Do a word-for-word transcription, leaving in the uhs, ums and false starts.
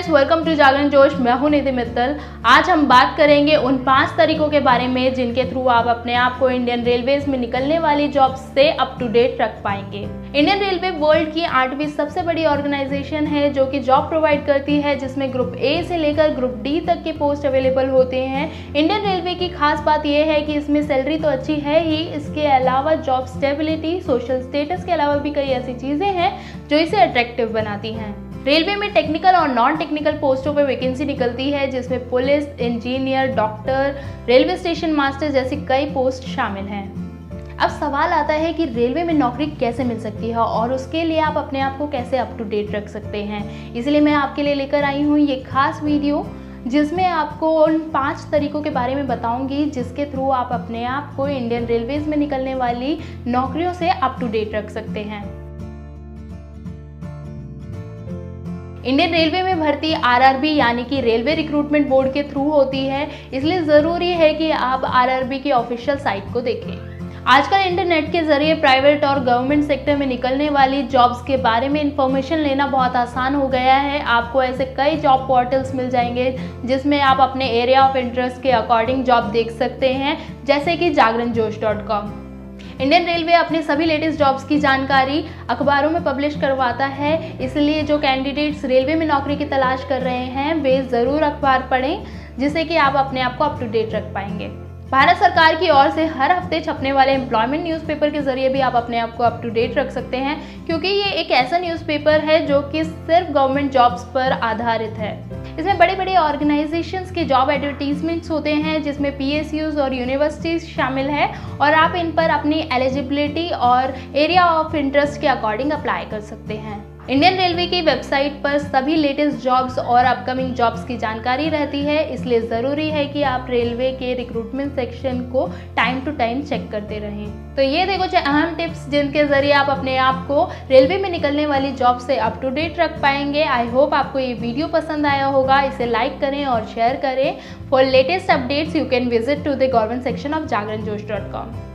Friends, welcome to जागरण जोश। मैं हूं निधि मित्तल। आज हम बात करेंगे उन पांच तरीकों के बारे में जिनके थ्रू आप अपने आप को इंडियन रेलवेज में निकलने वाली जॉब्स से अप टू डेट रख पाएंगे। इंडियन रेलवे वर्ल्ड की आठवीं सबसे बड़ी ऑर्गेनाइजेशन है जो कि जॉब प्रोवाइड करती है, जिसमें ग्रुप ए से लेकर ग्रुप डी तक के पोस्ट अवेलेबल होते हैं। इंडियन रेलवे की खास बात यह है कि इसमें सैलरी तो अच्छी है ही, इसके अलावा जॉब स्टेबिलिटी, सोशल स्टेटस के अलावा भी कई ऐसी चीजें हैं जो इसे अट्रैक्टिव बनाती हैं। रेलवे में टेक्निकल और नॉन टेक्निकल पोस्टों पर वैकेंसी निकलती है, जिसमें police, engineer, doctor, railway station master जैसी कई पोस्ट शामिल हैं। अब सवाल आता है कि रेलवे में नौकरी कैसे मिल सकती है और उसके लिए आप अपने आप को कैसे अप टू डेट रख सकते हैं। इसलिए मैं आपके लिए लेकर आई हूँ ये खास वीडियो, जिसमें आपको उन पांच तरीकों के बारे में बताऊंगी जिसके थ्रू आप अपने आप को इंडियन रेलवेज में निकलने वाली नौकरियों से अप टू डेट रख सकते हैं। इंडियन रेलवे में भर्ती आरआरबी यानी कि रेलवे रिक्रूटमेंट बोर्ड के थ्रू होती है, इसलिए ज़रूरी है कि आप आरआरबी की ऑफिशियल साइट को देखें। आजकल इंटरनेट के जरिए प्राइवेट और गवर्नमेंट सेक्टर में निकलने वाली जॉब्स के बारे में इंफॉर्मेशन लेना बहुत आसान हो गया है। आपको ऐसे कई जॉब पोर्टल्स मिल जाएंगे जिसमें आप अपने एरिया ऑफ इंटरेस्ट के अकॉर्डिंग जॉब देख सकते हैं, जैसे कि जागरण Josh dot com. Indian railway अपने सभी लेटेस्ट जॉब्स की जानकारी अखबारों में पब्लिश करवाता है, इसलिए जो कैंडिडेट्स रेलवे में नौकरी की तलाश कर रहे हैं वे ज़रूर अखबार पढ़ें, जिससे कि आप अपने आप को अप टू डेट रख पाएंगे। भारत सरकार की ओर से हर हफ्ते छपने वाले एम्प्लॉयमेंट न्यूज़पेपर के जरिए भी आप अपने आप को अप टू डेट रख सकते हैं, क्योंकि ये एक ऐसा न्यूज़पेपर है जो कि सिर्फ गवर्नमेंट जॉब्स पर आधारित है। इसमें बड़ी बड़ी ऑर्गेनाइजेशंस के जॉब एडवर्टीजमेंट्स होते हैं, जिसमें पीएसयूज और यूनिवर्सिटीज शामिल है, और आप इन पर अपनी एलिजिबिलिटी और एरिया ऑफ इंटरेस्ट के अकॉर्डिंग अप्लाई कर सकते हैं। इंडियन रेलवे की वेबसाइट पर सभी लेटेस्ट जॉब्स और अपकमिंग जॉब्स की जानकारी रहती है, इसलिए ज़रूरी है कि आप रेलवे के रिक्रूटमेंट सेक्शन को टाइम टू टाइम चेक करते रहें। तो ये देखो कुछ अहम टिप्स जिनके ज़रिए आप अपने आप को रेलवे में निकलने वाली जॉब से अप टू डेट रख पाएंगे। आई होप आपको ये वीडियो पसंद आया होगा। इसे लाइक करें और शेयर करें। For latest updates you can visit to the government section of Jagran Josh dot com.